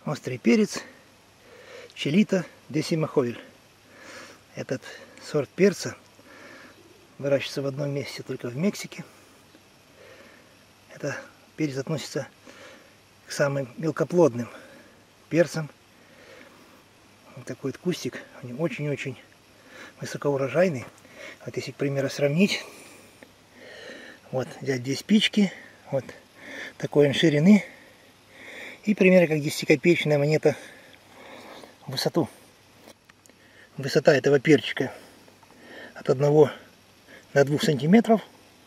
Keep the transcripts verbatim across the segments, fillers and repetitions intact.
Острый перец Chilito Decimojoil. Этот сорт перца выращивается в одном месте, только в Мексике. Это перец относится к самым мелкоплодным перцам. Вот такой вот кустик, они очень-очень высокоурожайный. Вот если, к примеру, сравнить, вот взять две спички, вот такой он ширины, и примерно как десятикопеечная монета в высоту. Высота этого перчика от одного до двух сантиметров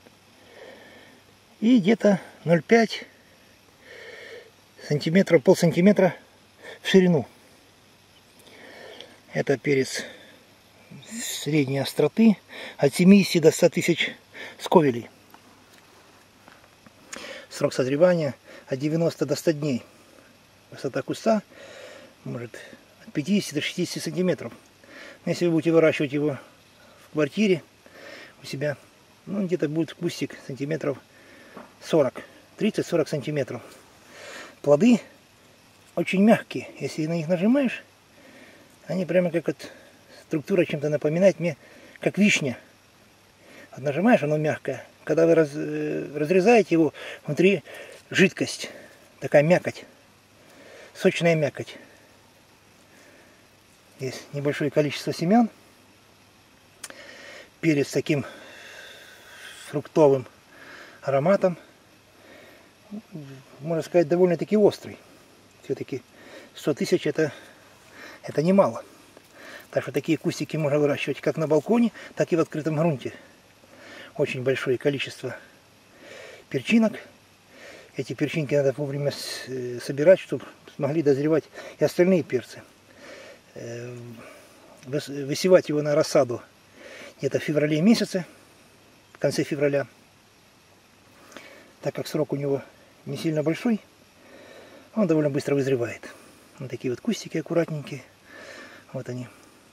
и где-то ноль целых пять сантиметров, полсантиметра в ширину. Это перец средней остроты от семидесяти до ста тысяч сковелей. Срок созревания от девяноста до ста дней. Высота куста может от пятидесяти до шестидесяти сантиметров. Но если вы будете выращивать его в квартире у себя, ну где-то будет кустик сантиметров сорок, тридцать-сорок сантиметров. Плоды очень мягкие. Если на них нажимаешь, они прямо как вот структура чем-то напоминает мне, как вишня. Вот нажимаешь, оно мягкое. Когда вы раз, разрезаете его, внутри жидкость, такая мякоть, сочная мякоть. Есть небольшое количество семян. Перец с таким фруктовым ароматом. Можно сказать, довольно-таки острый. Все-таки сто тысяч это, это немало. Так что такие кустики можно выращивать как на балконе, так и в открытом грунте. Очень большое количество перчинок. Эти перчинки надо вовремя собирать, чтобы смогли дозревать и остальные перцы. Высевать его на рассаду где-то в феврале месяце, в конце февраля. Так как срок у него не сильно большой, он довольно быстро вызревает. Вот такие вот кустики аккуратненькие. Вот они.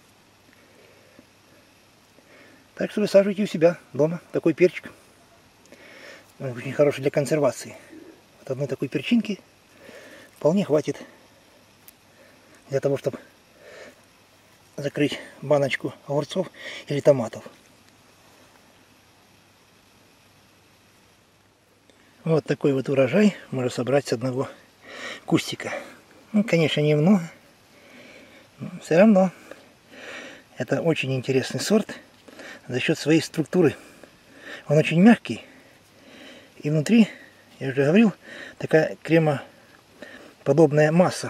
Так что высаживайте у себя дома такой перчик. Он очень хороший для консервации. Вот одной такой перчинки вполне хватит для того, чтобы закрыть баночку огурцов или томатов. Вот такой вот урожай можно собрать с одного кустика. Ну, конечно, немного, но все равно это очень интересный сорт за счет своей структуры. Он очень мягкий, и внутри, я уже говорил, такая кремоподобная масса.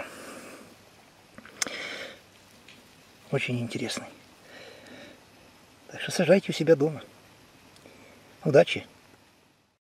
Очень интересный. Так что сажайте у себя дома. Удачи!